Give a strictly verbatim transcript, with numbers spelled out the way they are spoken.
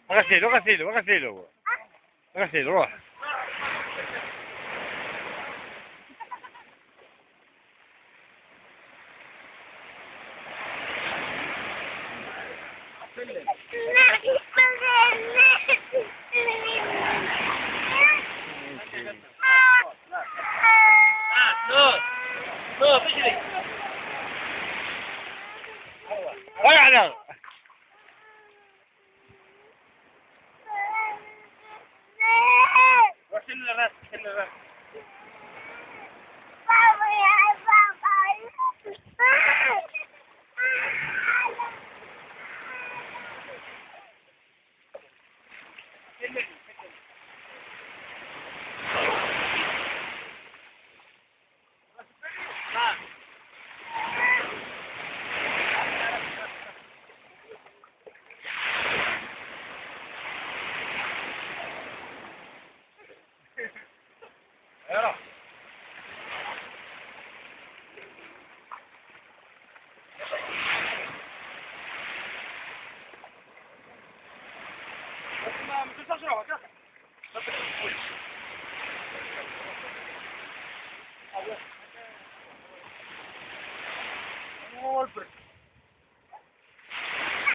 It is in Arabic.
غسيله غسيله غسيله غسيله روح. ويعلق وشيل الراس شيل الراس يلا ما ما توصلش روحك يا